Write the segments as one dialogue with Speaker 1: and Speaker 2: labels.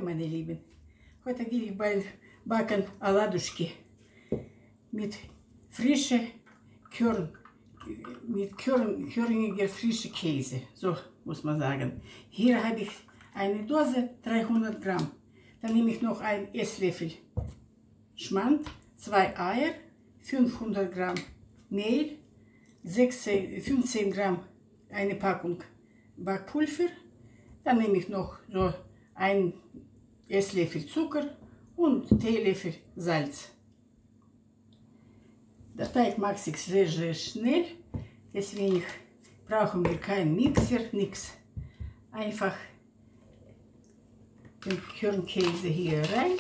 Speaker 1: meine Lieben. Heute will ich bald backen Оладушки mit frischen körniger frischer Käse, so muss man sagen. Hier habe ich eine Dose 300 Gramm. Dann nehme ich noch einen Esslöffel Schmand, 2 Eier, 500 Gramm Mehl, 15 Gramm eine Packung Backpulver. Dann nehme ich noch so einen Esslöffel Zucker und Teelöffel Salz. Der Teig macht sich sehr, sehr schnell, deswegen brauchen wir keinen Mixer, nichts. Einfach den Körnkäse hier rein.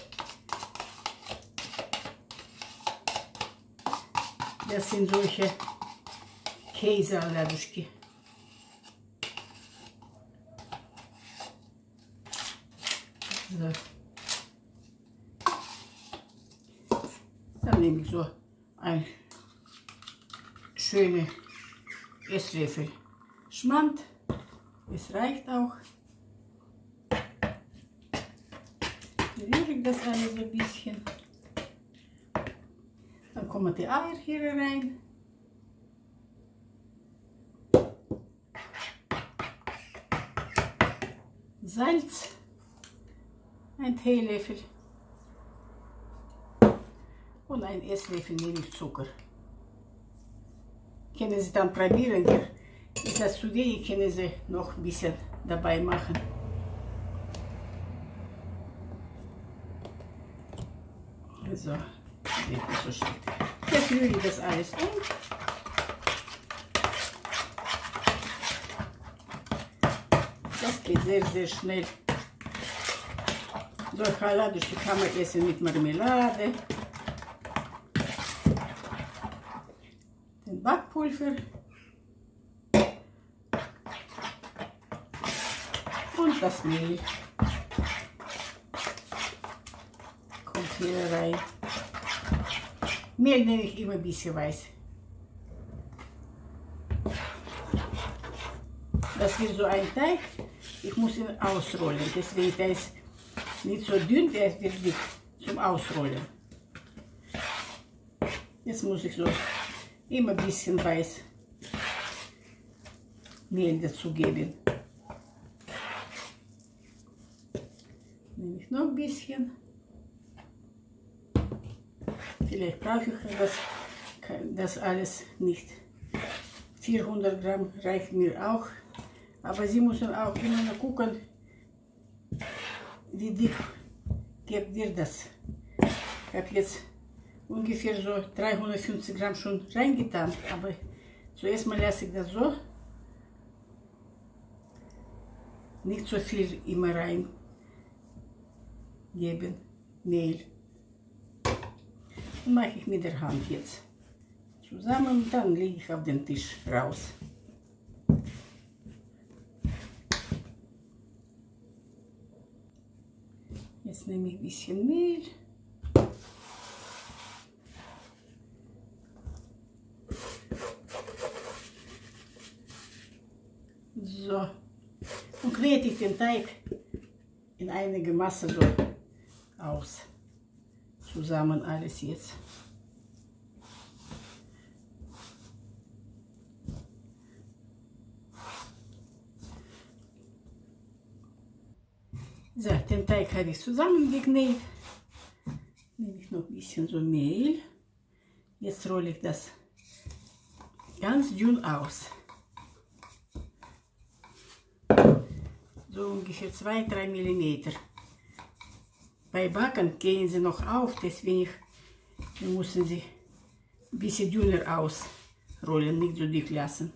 Speaker 1: Das sind solche Käse-Оладушки. So. Dann nehme ich so ein schöner Esslöffel Schmand. Es reicht auch. Rühre ich das alles ein bisschen. Dann kommen die Eier hier rein. Salz, ein Teelöffel und ein Esslöffel nehme ich Zucker. Können Sie dann probieren, hier ist das zu wenig, können Sie noch ein bisschen dabei machen. So, so schön. Jetzt rühre ich das alles um. Das geht sehr, sehr schnell. Solche Оладушки kann man essen mit Marmelade. Den Backpulver. Und das Mehl. Kommt hier rein. Mehl nehme ich immer ein bisschen weiß. Das wird so ein Teig. Ich muss ihn ausrollen. Deswegen der ist nicht so dünn, der wird dick zum Ausrollen. Jetzt muss ich so immer ein bisschen weiß Mehl dazu geben. Nehme ich noch ein bisschen. Vielleicht brauche ich das alles nicht. 400 Gramm reicht mir auch. Aber Sie müssen auch immer noch gucken, wie dick wird das. Ich habe jetzt ungefähr so 350 Gramm schon reingetan. Aber zuerst mal lasse ich das so. Nicht so viel immer rein geben. Mehl. Und mache ich mit der Hand jetzt zusammen und dann lege ich auf den Tisch raus. Jetzt nehme ich ein bisschen Mehl. So. Und knete ich den Teig in einige Masse so aus. Zusammen alles jetzt. So, den Teig habe ich zusammengeknetet. Nehme ich noch ein bisschen so Mehl. Jetzt rolle ich das ganz dünn aus. So ungefähr 2-3 mm. Bei Backen gehen sie noch auf, deswegen müssen sie ein bisschen dünner ausrollen, nicht so dick lassen.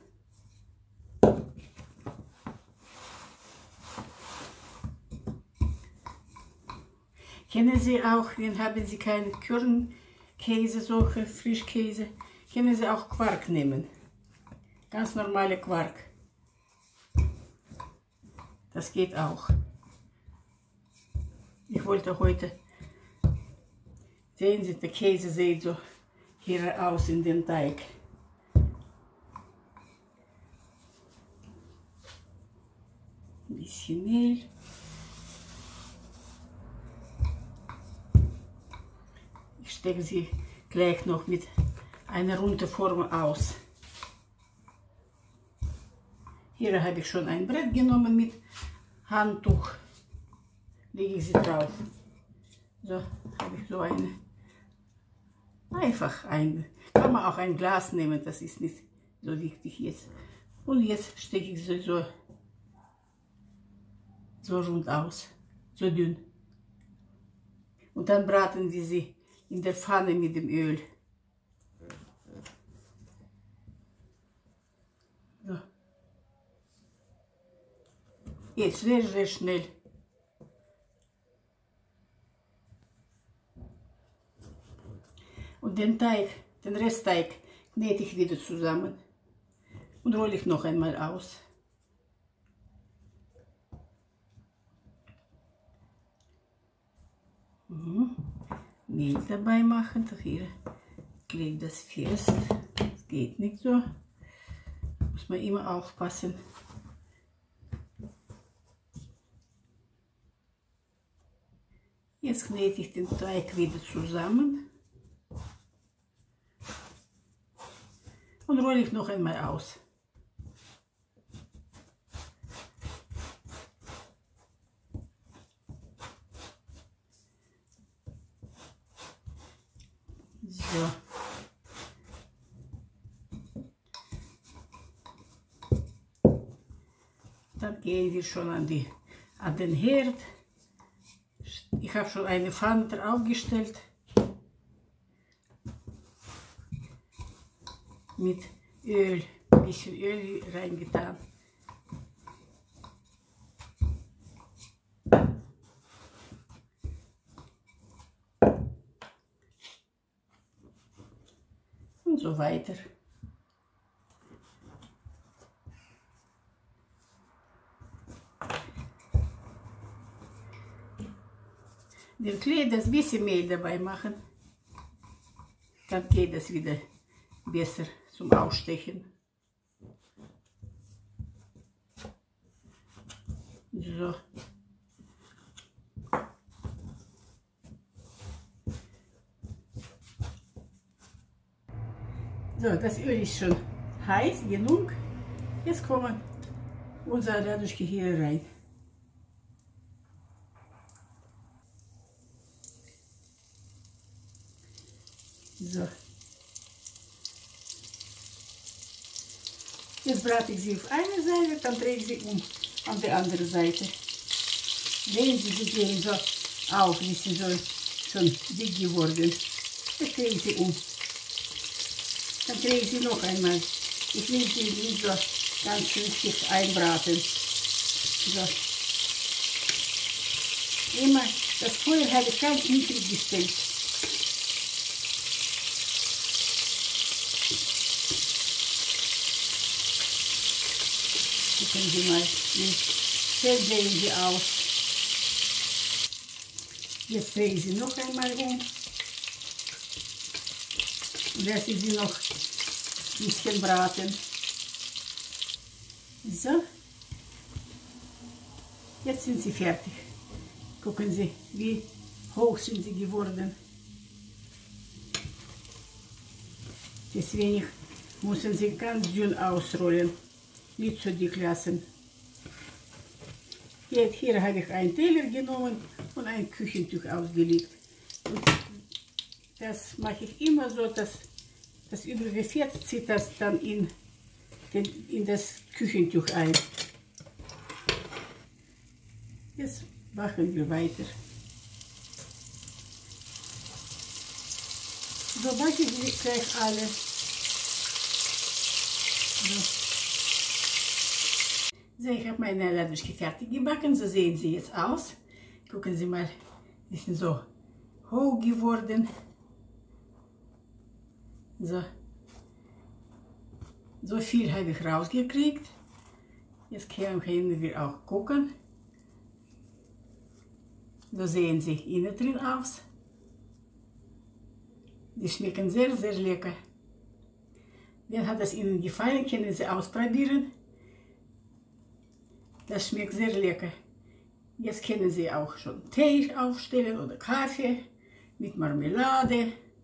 Speaker 1: Kennen Sie auch, wenn haben Sie keinen Körnkäse, solche Frischkäse, können Sie auch Quark nehmen. Ganz normale Quark. Das geht auch. Ich wollte heute, sehen Sie, der Käse sieht so hier aus in den Teig. Ein bisschen Mehl. stecke sie gleich noch mit einer runden Form aus. Hier habe ich schon ein Brett genommen mit Handtuch. Lege ich sie drauf. So habe ich so eine. Einfach ein. Kann man auch ein Glas nehmen, das ist nicht so wichtig jetzt. Und jetzt stecke ich sie so rund aus, so dünn. Und dann braten wir sie in der Pfanne mit dem Öl. So. Jetzt sehr, sehr schnell. Und den Teig, den Restteig, knete ich wieder zusammen und rolle ich noch einmal aus. Mehl dabei machen, hier lege das fest. Das geht nicht so. Muss man immer aufpassen. Jetzt knete ich den Teig wieder zusammen und rolle ich noch einmal aus. So. Dann gehen wir schon an den Herd. Ich habe schon eine Pfanne draufgestellt mit Öl, ein bisschen Öl reingetan. Und so weiter. Den Klee, das bisschen Mehl dabei machen, dann geht das wieder besser zum Ausstechen. So. So, das Öl ist schon heiß genug. Jetzt kommen unsere Raduschki hier rein. So. Jetzt brate ich sie auf eine Seite, dann drehe ich sie um an die andere Seite. Sehen Sie, sie gehen so auf, die sind so schon dick geworden. Jetzt drehe ich sie um. Dann drehe ich sie noch einmal. Ich will sie nicht so ganz richtig einbraten. So. Immer das Feuer habe ich ganz niedrig gestellt. Gucken Sie mal, wie schön sehen sie aus. Jetzt drehe ich sie noch einmal um und lasse sie noch ein bisschen braten. So, jetzt sind sie fertig. Gucken Sie, wie hoch sind sie geworden. Deswegen müssen sie ganz dünn ausrollen. Nicht so dick lassen. Hier habe ich einen Teller genommen und ein Küchentuch ausgelegt. Und das mache ich immer so, dass das übrige Fett zieht das dann in das Küchentuch ein. Jetzt machen wir weiter. So mache ich gleich alle. So, ich habe meine Laduschki fertig gebacken, so sehen sie jetzt aus. Gucken Sie mal, die sind so hoch geworden. So viel habe ich rausgekriegt. Jetzt können wir auch gucken. So sehen sie innen drin aus. Die schmecken sehr, sehr lecker. Wenn hat es Ihnen gefallen, können Sie ausprobieren. Das schmeckt sehr lecker. Jetzt können Sie auch schon Tee aufstellen oder Kaffee mit Marmelade.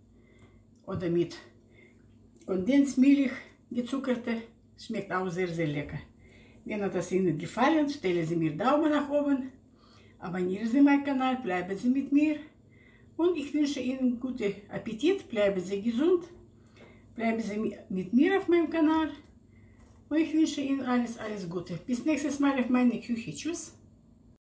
Speaker 1: oder mit Kondensmilch gezuckerte. Schmeckt auch sehr, sehr lecker. Wenn hat es Ihnen gefallen, stellen Sie mir Daumen nach oben, abonnieren Sie meinen Kanal, bleiben Sie mit mir und ich wünsche Ihnen guten Appetit, bleiben Sie gesund, bleiben Sie mit mir auf meinem Kanal und ich wünsche Ihnen alles Gute. Bis nächstes Mal auf meine Küche. Tschüss.